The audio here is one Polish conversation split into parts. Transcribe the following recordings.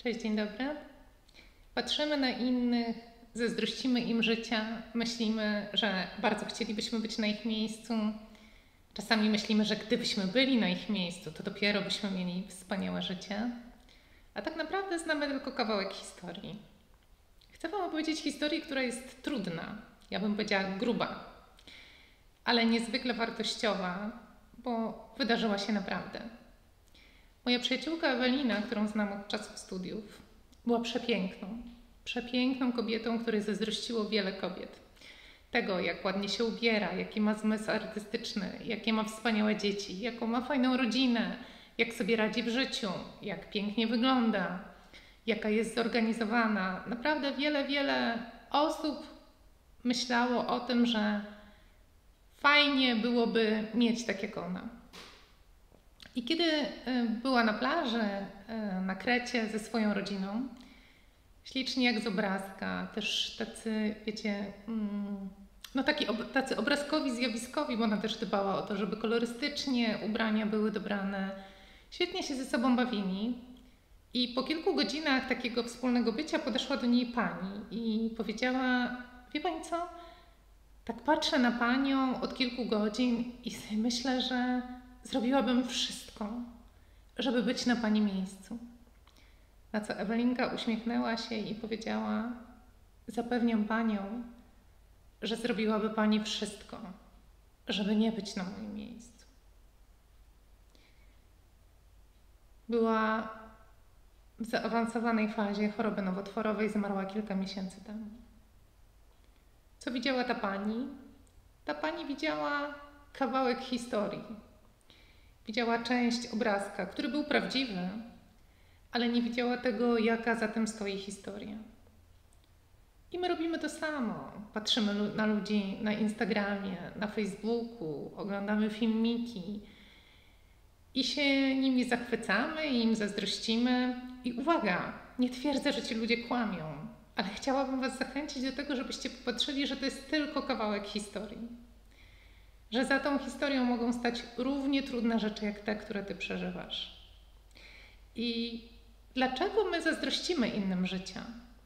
Cześć, dzień dobry. Patrzymy na innych, zazdrościmy im życia, myślimy, że bardzo chcielibyśmy być na ich miejscu. Czasami myślimy, że gdybyśmy byli na ich miejscu, to dopiero byśmy mieli wspaniałe życie. A tak naprawdę znamy tylko kawałek historii. Chcę Wam opowiedzieć historię, która jest trudna, ja bym powiedziała gruba, ale niezwykle wartościowa, bo wydarzyła się naprawdę. Moja przyjaciółka Ewelina, którą znam od czasów studiów, była przepiękną kobietą, której zazdrościło wiele kobiet. Tego, jak ładnie się ubiera, jaki ma zmysł artystyczny, jakie ma wspaniałe dzieci, jaką ma fajną rodzinę, jak sobie radzi w życiu, jak pięknie wygląda, jaka jest zorganizowana. Naprawdę wiele osób myślało o tym, że fajnie byłoby mieć tak jak ona. I kiedy była na plaży na Krecie ze swoją rodziną, ślicznie jak z obrazka, też tacy, wiecie, tacy obrazkowi, zjawiskowi, bo ona też dbała o to, żeby kolorystycznie ubrania były dobrane. Świetnie się ze sobą bawili. I po kilku godzinach takiego wspólnego bycia podeszła do niej pani i powiedziała: wie pani co, tak patrzę na panią od kilku godzin i sobie myślę, że zrobiłabym wszystko, żeby być na pani miejscu. Na co Ewelinka uśmiechnęła się i powiedziała: zapewniam panią, że zrobiłaby pani wszystko, żeby nie być na moim miejscu. Była w zaawansowanej fazie choroby nowotworowej, zmarła kilka miesięcy temu. Co widziała ta pani? Ta pani widziała kawałek historii. Widziała część obrazka, który był prawdziwy, ale nie widziała tego, jaka za tym stoi historia. I my robimy to samo. Patrzymy na ludzi na Instagramie, na Facebooku, oglądamy filmiki i się nimi zachwycamy i im zazdrościmy. I uwaga, nie twierdzę, że ci ludzie kłamią, ale chciałabym Was zachęcić do tego, żebyście popatrzyli, że to jest tylko kawałek historii. Że za tą historią mogą stać równie trudne rzeczy, jak te, które Ty przeżywasz. I dlaczego my zazdrościmy innym życia?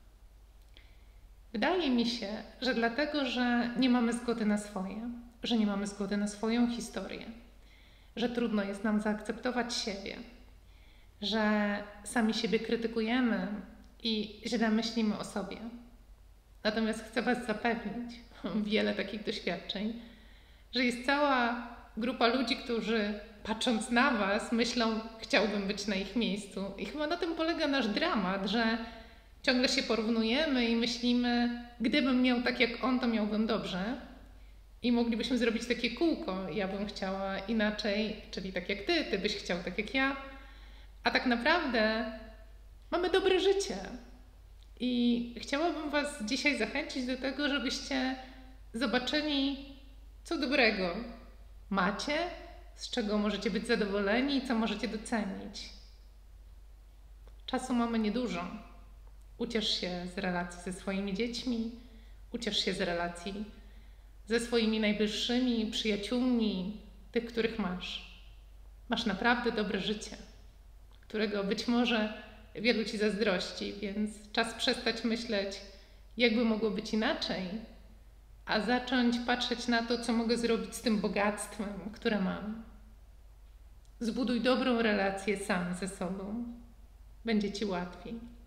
Wydaje mi się, że dlatego, że nie mamy zgody na swoje, że nie mamy zgody na swoją historię, że trudno jest nam zaakceptować siebie, że sami siebie krytykujemy i źle myślimy o sobie. Natomiast chcę Was zapewnić, wiele takich doświadczeń, że jest cała grupa ludzi, którzy patrząc na Was myślą: chciałbym być na ich miejscu. I chyba na tym polega nasz dramat, że ciągle się porównujemy i myślimy: gdybym miał tak jak on, to miałbym dobrze. I moglibyśmy zrobić takie kółko: ja bym chciała inaczej, czyli tak jak Ty, Ty byś chciał tak jak ja. A tak naprawdę mamy dobre życie. I chciałabym Was dzisiaj zachęcić do tego, żebyście zobaczyli, co dobrego macie, z czego możecie być zadowoleni i co możecie docenić. Czasu mamy niedużo. Uciesz się z relacji ze swoimi dziećmi, uciesz się z relacji ze swoimi najbliższymi, przyjaciółmi, tych, których masz. Masz naprawdę dobre życie, którego być może wielu Ci zazdrości, więc czas przestać myśleć, jakby mogło być inaczej, a zacząć patrzeć na to, co mogę zrobić z tym bogactwem, które mam. Zbuduj dobrą relację sam ze sobą. Będzie Ci łatwiej.